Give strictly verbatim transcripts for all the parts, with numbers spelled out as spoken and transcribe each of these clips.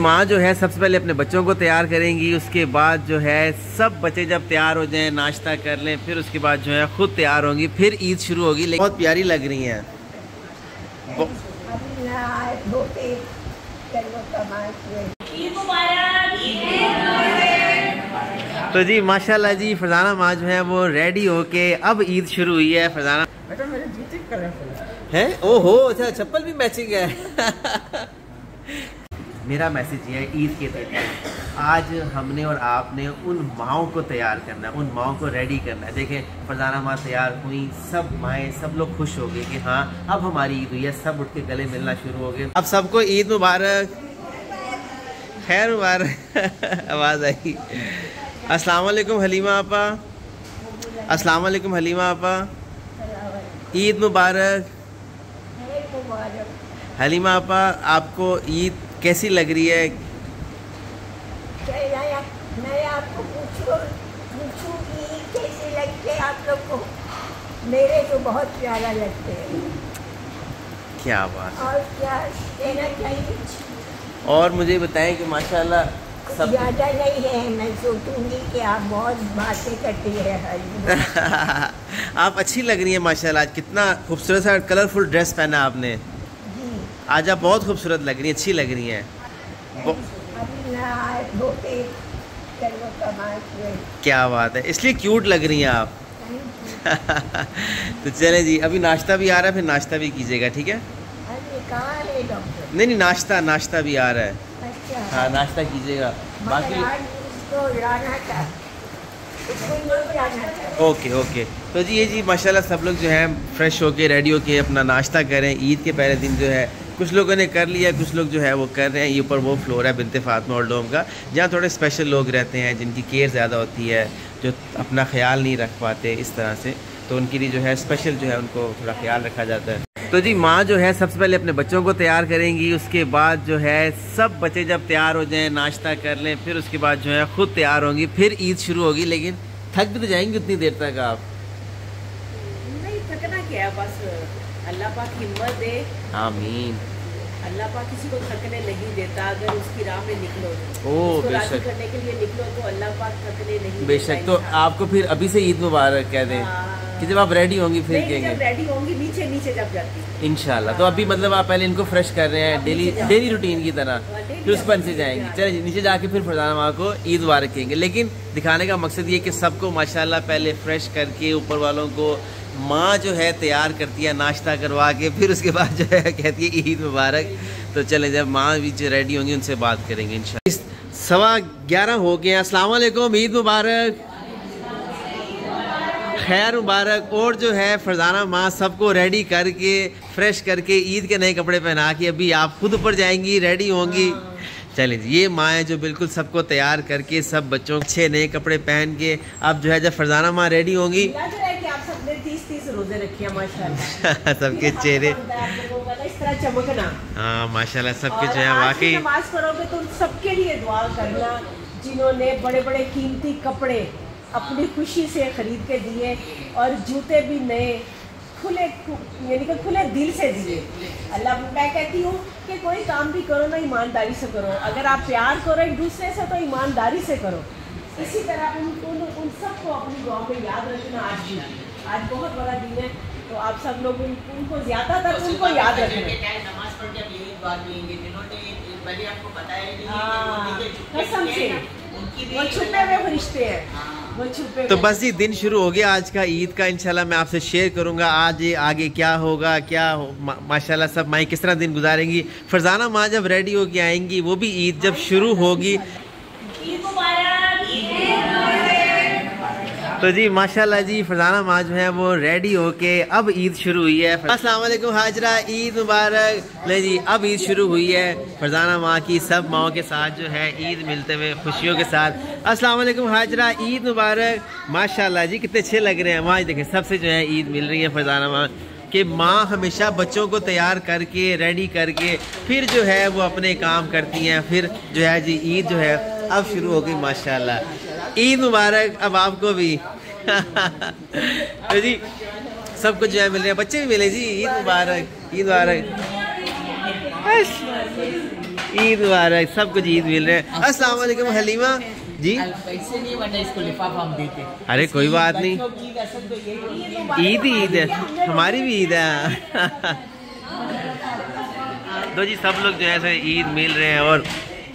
माँ जो है सबसे पहले अपने बच्चों को तैयार करेंगी, उसके बाद जो है सब बच्चे जब तैयार हो जाएं, नाश्ता कर लें, फिर उसके बाद जो है खुद तैयार होंगी, फिर ईद शुरू होगी। लेकिन बहुत प्यारी लग रही हैं। तो जी माशाल्लाह जी फरजाना माँ जो है वो रेडी होके अब ईद शुरू हुई है। फरजाना बेटा मेरे जूते कलरफुल है। ओहो अच्छा, चप्पल भी मैचिंग है। मेरा मैसेज ये है, ईद के दिन आज हमने और आपने उन माओं को तैयार करना है, उन माओं को रेडी करना है। देखें फरजाना माँ तैयार हुई, सब माएँ सब लोग खुश हो गए कि हाँ अब हमारी ईद हुई है, सब उठ के गले मिलना शुरू हो गए। अब सबको ईद मुबारक, खैर मुबारक। आवाज़ आई। अस्सलाम वालेकुम हलीमा आपा, अस्सलाम वालेकुम हलीमा आपा, ईद मुबारक। हलीमा आपा आपको ईद कैसी लग रही है? मैं आपको पूछूं पूछूं कि ईद कैसी लगती है आप लोग को? मेरे तो बहुत प्यारा लगते हैं। क्या बात। और क्या देना चाहिए? और मुझे बताएं कि माशाल्लाह सब ज़्यादा नहीं है, मैं सोचूंगी कि आप बहुत बातें करती है। आप अच्छी लग रही हैं माशाल्लाह। आज कितना खूबसूरत सा कलरफुल ड्रेस पहना आपने। आज आप बहुत खूबसूरत लग रही हैं, अच्छी लग रही हैं। क्या बात है, इसलिए क्यूट लग रही हैं आप। तो चले जी, अभी नाश्ता भी आ रहा है, फिर नाश्ता भी कीजिएगा, ठीक है? कहाँ है डॉक्टर? नहीं नहीं, नाश्ता नाश्ता भी आ रहा है। अच्छा। हाँ नाश्ता कीजिएगा। बाकी ओके ओके। तो जी ये जी माशाल्लाह सब लोग जो है फ्रेश होके रेडी होके अपना नाश्ता करें। ईद के पहले दिन जो है कुछ लोगों ने कर लिया, कुछ लोग जो है वो कर रहे हैं। ये ऊपर वो फ्लोर है बिनते फातिमा ओल्ड होम का, जहाँ थोड़े स्पेशल लोग रहते हैं, जिनकी केयर ज़्यादा होती है, जो अपना ख्याल नहीं रख पाते इस तरह से, तो उनके लिए जो है स्पेशल जो है उनको थोड़ा ख्याल रखा जाता है। तो जी माँ जो है सबसे पहले अपने बच्चों को तैयार करेंगी, उसके बाद जो है सब बच्चे जब तैयार हो जाएं, नाश्ता कर लें, फिर उसके बाद जो है खुद तैयार होंगी, फिर ईद शुरू होगी। लेकिन थक भी तो जाएंगी उतनी देर तक आप? नहीं थकना क्या है, बस अल्लाह पाक हिम्मत दे। आमीन। अल्लाह पाक किसी को थकने नहीं देता, अगर उसकी राह में निकलो, ओ बेशक करने के लिए निकलो तो अल्लाह पाक थकने नहीं बेशक। तो आपको फिर अभी से ईद मुबारक कह दें कि जब आप रेडी होंगी फिर कहेंगे? जब रेडी होंगी नीचे नीचे जब जाती इंशाल्लाह। तो अभी मतलब आप पहले इनको फ्रेश कर रहे हैं डेली डेली रूटीन की तरह, फिर उस पर से जाएंगी। चलिए नीचे जाके फिर फरजाना माँ को ईद मुबारक कहेंगे। लेकिन दिखाने का मकसद ये कि सबको माशाल्लाह पहले फ्रेश करके ऊपर वालों को माँ जो है तैयार करती है नाश्ता करवा के, फिर उसके बाद जो है कहती है ईद मुबारक। तो चले जब माँ भी जो रेडी होंगी उनसे बात करेंगे इंशाल्लाह। सवा ग्यारह हो गए। अस्सलाम वालेकुम, ईद मुबारक, खैर मुबारक। और जो है फरजाना माँ सबको रेडी करके फ्रेश करके ईद के नए कपड़े पहना के अभी आप खुद ऊपर जाएंगी, रेडी होंगी। चलिए ये माँ जो बिल्कुल सबको तैयार करके सब बच्चों को अच्छे नए कपड़े पहन के अब जो है जब फरजाना माँ रेडी होंगी, रोजे रखिए माशाल्लाह। सबके चेहरे इस तरह चमकना। हाँ माशाल्लाह सबके जो है वाकई। नमाज पढ़ोगे तो सबके लिए दुआ करना जिन्होंने बड़े बड़े कीमती कपड़े अपनी खुशी से खरीद के दिए और जूते भी नए खुले यानी कि खुले दिल से दिए। अल्लाह मैं कहती हूँ कि कोई काम भी करो ना ईमानदारी से करो। अगर आप प्यार करो एक दूसरे से तो ईमानदारी से करो। इसी तरह उन उन, उन सबको अपनी दुआ में याद रखना। आज भी आज बहुत बड़ा दिन है, तो आप सब लोग उन, उनको ज़्यादातर उनको याद रखना। नमाज पढ़ के यही दुआ करेंगे जिन्होंने पहले आपको बताया नहीं है, कसम से वो छुपे हुए फरिश्ते हैं, वो छुपे। तो बस जी दिन शुरू हो गया आज का ईद का। इंशाल्लाह मैं आपसे शेयर करूंगा आज ये आगे क्या होगा, क्या हो, मा, माशाल्लाह सब माँ किस तरह दिन गुजारेंगी। फरजाना माँ जब रेडी होके आएंगी, वो भी ईद जब शुरू होगी। तो जी माशाल्लाह जी फरजाना माँ जो है वो रेडी होके अब ईद शुरू हुई है। अस्सलाम वालेकुम हाजरा, ईद मुबारक। ले जी अब ईद शुरू हुई है फरजाना माँ की सब माओं के साथ जो है ईद मिलते हुए खुशियों के साथ। अस्सलाम वालेकुम हाजरा, ईद मुबारक। माशाल्लाह जी कितने अच्छे लग रहे हैं। वहाँ देखें सबसे जो है ईद मिल रही है फरजाना माँ कि माँ हमेशा बच्चों को तैयार करके रेडी करके फिर जो है वो अपने काम करती हैं। फिर जो है जी ईद जो है अब शुरू हो गई माशाल्लाह। ईद मुबारक अब आपको भी। तो जी सब कुछ जो है मिल रहे हैं, बच्चे भी मिले जी। ईद मुबारक, ईद मुबारक। ईद मुबारक, सब कुछ ईद मिल रहे हैं। अस्सलाम वालेकुम हलीमा जी। पैसे नहीं वरना इसको लिफाफा हम देते। अरे कोई बात नहीं, ईद ही ईद है, हमारी भी ईद है। तो जी सब लोग जो है ईद मिल रहे हैं। और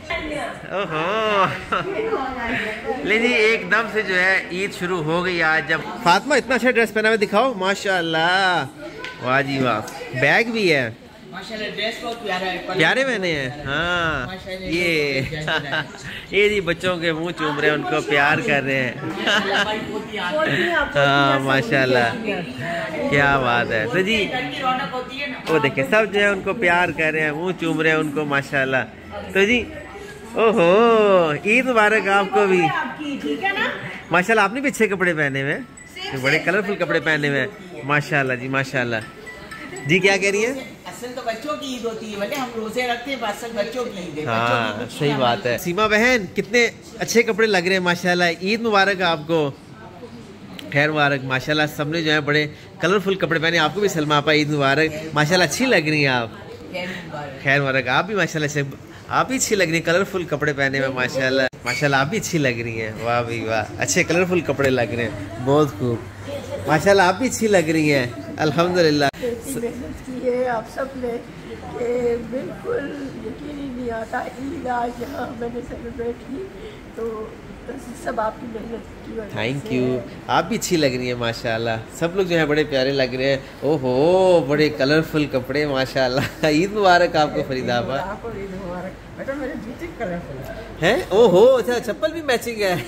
ओहो ले जी एकदम से जो है ईद शुरू हो गई आज। जब फातिमा इतना अच्छा ड्रेस पहना हुआ दिखाओ, माशाल्लाह, वाह जी वाह। बैग भी है माशाल्लाह, ड्रेस बहुत प्यारा है, प्यारे पहने हैं। हाँ ये ये जी बच्चों के मुंह चूम रहे हैं, उनको प्यार कर रहे हैं। हाँ माशाल्लाह, क्या बात है। तो जी वो देखे सब जो है उनको प्यार कर रहे हैं, मुंह चूम रहे हैं उनको, माशाल्लाह। तो जी ओहो ईद मुबारक आपको भी, माशाल्लाह। आपने भी अच्छे कपड़े पहने हुए हैं, बड़े कलरफुल कपड़े पहने हुए हैं, माशाल्लाह जी माशाल्लाह। जी क्या कह रही है? असल तो बच्चों की ईद होती है, भले हम रोजे रखते हैं, असल बच्चों की ईद है। हाँ सही बात है। सीमा बहन कितने अच्छे कपड़े लग रहे हैं माशाल्लाह, ईद मुबारक आपको, खैर मुबारक माशाल्लाह। सबने जो है बड़े कलरफुल कपड़े पहने, आपको भी सलमा आपा ईद मुबारक, माशाल्लाह अच्छी लग रही हैं आप, खैर मुबारक। आप भी माशाल्लाह आप भी अच्छी लग रही हैं, कलरफुल कपड़े पहने हुए माशाल्लाह, माशाल्लाह आप भी अच्छी लग रही हैं, वाह भी वाह, अच्छे कलरफुल कपड़े लग रहे हैं, बहुत खूब माशाल्लाह। आप भी अच्छी लग रही हैं अल्हम्दुलिल्लाह। मेहनत की है आप सब ने, कि बिल्कुल यकीन ही नहीं आता ईद आज यहाँ मैंने सेलिब्रेट की, तो सब आपकी मेहनत की वजह से। थैंक यू, आप भी अच्छी लग रही हैं माशाल्लाह। सब लोग जो है बड़े प्यारे लग रहे हैं, ओहो बड़े कलरफुल कपड़े माशाल्लाह। ईद मुबारक आपको फरीदाबाद। आपको ईद मुबारक। बेटा मेरे जूते कलरफुल हैं, ओहो अच्छा चप्पल भी मैचिंग है।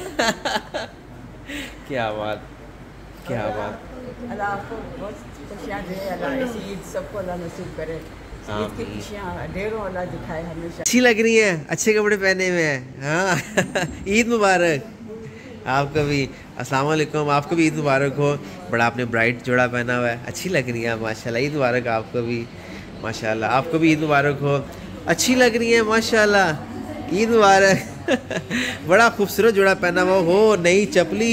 क्या बात, क्या बात। अल्लाह आपको बहुत खुशियाँ दे, अल्लाह ऐसी ईद सबको अल्लाह नसीब करे, ईद की खुशियाँ ढेरों अल्लाह दिखाए हमेशा। अच्छी लग रही है, अच्छे कपड़े पहने हुए हैं। हाँ ईद मुबारक आपको भी। अस्सलाम वालेकुम, आपको भी ईद मुबारक हो। बड़ा आपने ब्राइट जोड़ा पहना हुआ है, अच्छी लग रही है माशाल्लाह। ईद मुबारक आपको भी माशाल्लाह, आपको भी ईद मुबारक हो, अच्छी लग रही है माशाल्लाह, ईद मुबारक। बड़ा खूबसूरत जोड़ा पहना हुआ हो, नई चपली,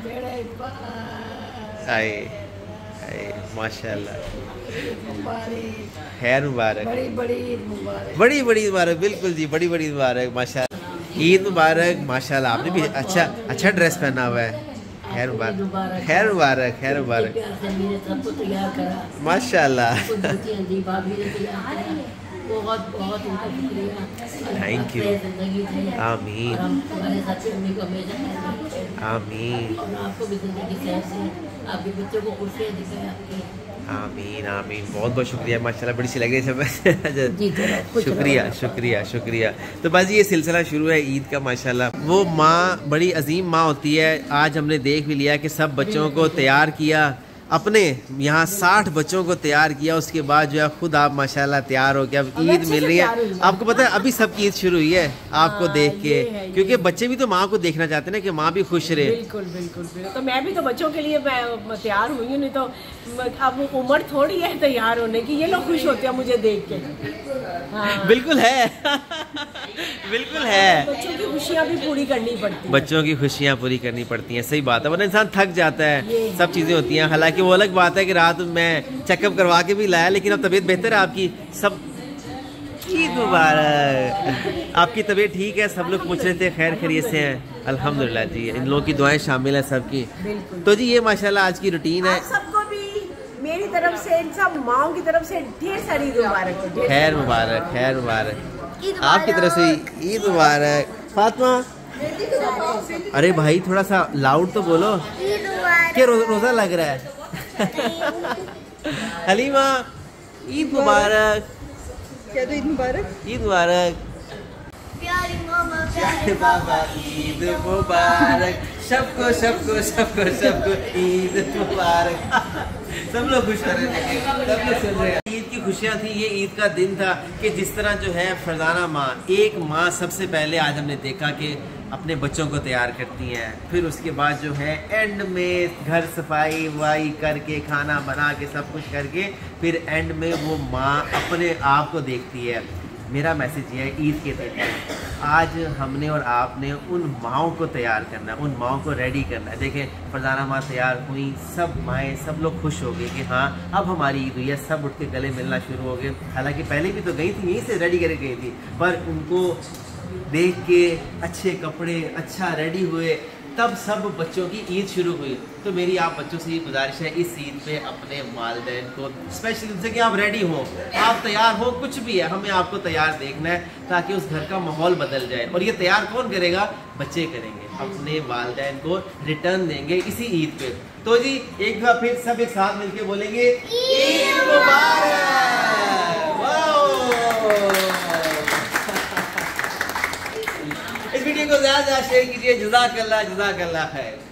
आए आए माशाल्लाह, खैर मुबारक, बड़ी बड़ी ईद मुबारक, बड़ी बड़ी मुबारक, बिल्कुल जी बड़ी बड़ी मुबारक माशाल्लाह, ईद मुबारक माशाल्लाह। आपने भी अच्छा अच्छा ड्रेस पहना हुआ है, खैर मुबारक, खैर मुबारक, खैर मुबारक माशाल्लाह। बहुत बहुत थैंक यू, आमीन आमीन आपको भी जिंदगी सेहत से, आपके बच्चों को खुशियाँ दिखाए आपकी, आमीन आमीन। बहुत बहुत शुक्रिया माशाल्लाह, बड़ी सी लग रही है सब। शुक्रिया शुक्रिया शुक्रिया। तो बस ये सिलसिला शुरू है ईद का माशाल्लाह। वो माँ बड़ी अजीम माँ होती है। आज हमने देख भी लिया कि सब बच्चों को तैयार किया, अपने यहाँ साठ बच्चों को तैयार किया, उसके बाद जो है खुद आप माशाल्लाह तैयार हो के अब ईद मिल रही है आपको। पता है अभी सबकी ईद शुरू हुई है आपको देख के, क्योंकि बच्चे भी तो माँ को देखना चाहते हैं ना कि माँ भी खुश रहे। बिल्कुल बिल्कुल बिल्कुल। तो मैं भी तो बच्चों के लिए मैं तैयार हुई हूँ, नहीं तो अब उम्र थोड़ी है तैयार होने की, ये लोग खुश होते हैं मुझे देख के। हाँ। बिल्कुल है बिल्कुल है, बच्चों की खुशियाँ भी पूरी करनी पड़ती है, बच्चों की खुशियाँ पूरी करनी पड़ती हैं, सही बात है, वरना इंसान थक जाता है, सब चीज़ें होती हैं। हालांकि वो अलग बात है कि रात में चेकअप करवा के भी लाया, लेकिन अब तबीयत बेहतर है आपकी। सब ईद मुबारक, आपकी तबीयत ठीक है? सब लोग पूछ रहे थे खैर खैरियत से हैं? अल्हम्दुलिल्लाह जी, इन लोगों की दुआएं शामिल है सबकी। तो जी ये माशाल्लाह आज की रूटीन है। सबको भी मेरी तरफ से, इन सब माओं की तरफ से ढेर सारी ईद मुबारक हो। खैर मुबारक, खैर मुबारक, आपकी तरफ से ईद मुबारक। फातिमा अरे भाई थोड़ा सा लाउड तो बोलो, क्या रो, रोजा लग रहा है? हलीमा ईद मुबारक, क्या तो ईद मुबारक, ईद मुबारक, प्यारी मामा प्यारे बाबा ईद मुबारक, सबको सबको सबको सबको ईद मुबारक। सब लोग खुश हो रहे थे, सब लोग सुन रहे हैं। ईद की खुशियाँ थी, ये ईद का दिन था कि जिस तरह जो है फरजाना माँ, एक माँ सबसे पहले आज हमने देखा कि अपने बच्चों को तैयार करती हैं, फिर उसके बाद जो है एंड में घर सफाई वाई करके खाना बना के सब कुछ करके फिर एंड में वो माँ अपने आप को देखती है। मेरा मैसेज ये है ईद के दिन आज हमने और आपने उन माओं को तैयार करना है, उन माओं को रेडी करना है। देखें फरजाना माँ तैयार हुई, सब माएँ सब लोग खुश हो गए कि हाँ अब हमारी ईद हुई है, सब उठ के गले मिलना शुरू हो गए। हालांकि पहले भी तो गई थी, यहीं से रेडी करके गई थी, पर उनको देख के अच्छे कपड़े अच्छा रेडी हुए तब सब बच्चों की ईद शुरू हुई। तो मेरी आप बच्चों से ये गुजारिश है इस ईद पे अपने वालिदैन को स्पेशली उनसे कि आप रेडी हो, आप तैयार हो, कुछ भी है हमें आपको तैयार देखना है ताकि उस घर का माहौल बदल जाए। और ये तैयार कौन करेगा? बच्चे करेंगे, अपने वालिदैन को रिटर्न देंगे इसी ईद पे। तो जी एक बार फिर सब एक साथ मिलके बोलेंगे ईद मुबारक। इस वीडियो को ज्यादा शेयर कीजिए। जज़ाकल्लाह जज़ाकल्लाह खैर।